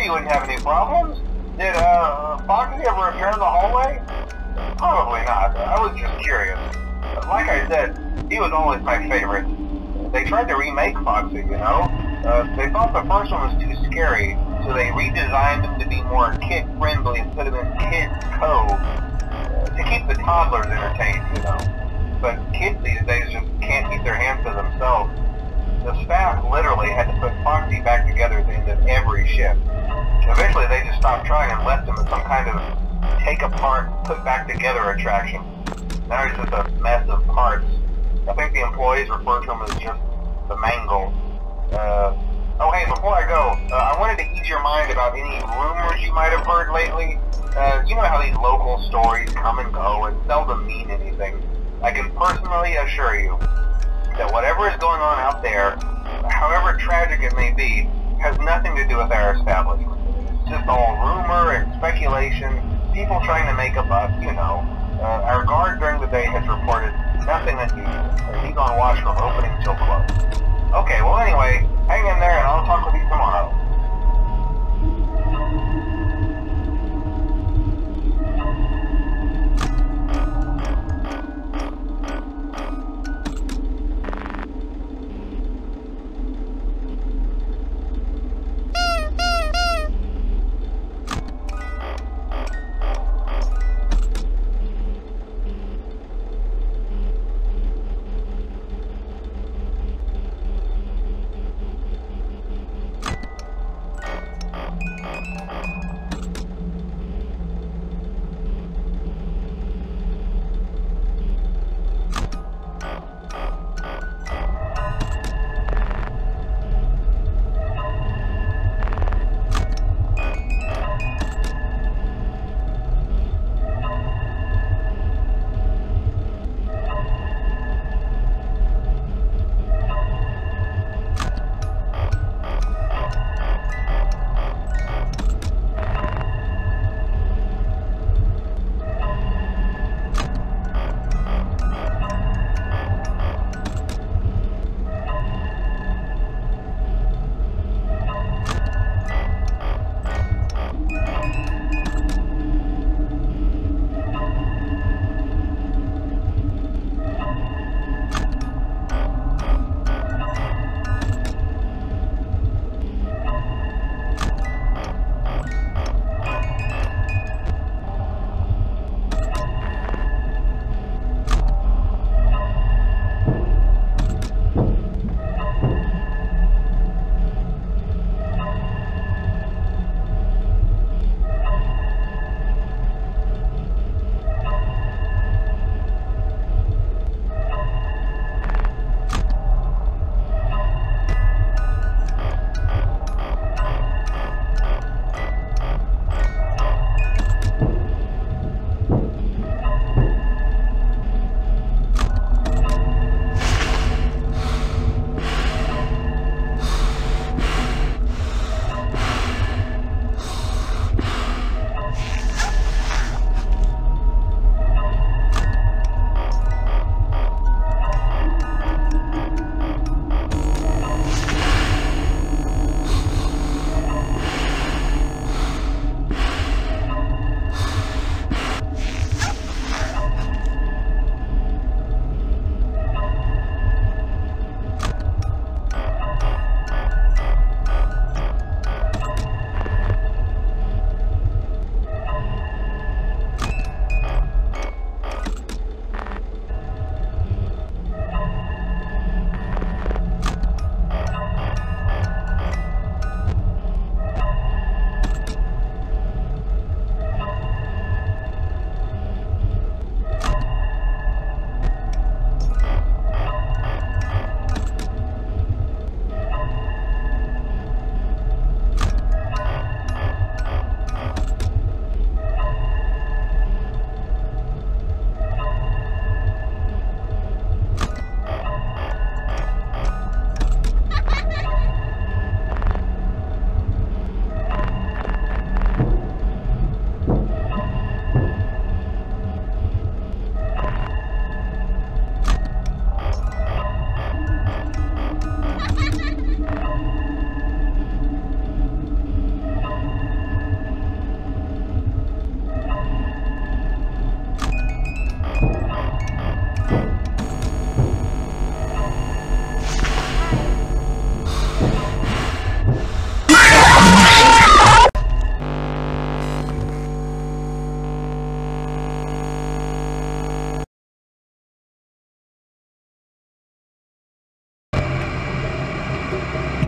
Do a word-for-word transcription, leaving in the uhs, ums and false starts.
you wouldn't have any problems. Did uh, Foxy ever appear in the hallway? Probably not. I was just curious. Like I said, he was always my favorite. They tried to remake Foxy, you know? Uh, they thought the first one was too scary, so they redesigned him to be more kid-friendly and put him in Kids Cove uh, to keep the toddlers entertained, you know? But kids these days just can't keep their hands to themselves. The staff literally had to put Foxy back together at the end of every shift. Eventually they just stopped trying and left him as some kind of take-apart, put-back-together attraction. Now he's just a mess of parts. I think the employees refer to him as just the Mangle. Uh, oh hey, before I go, uh, I wanted to ease your mind about any rumors you might have heard lately. Uh, you know how these local stories come and go and seldom mean anything. I can personally assure you that whatever is going on out there, however tragic it may be, has nothing to do with our establishment. It's just all rumor and speculation, people trying to make a buck, you know.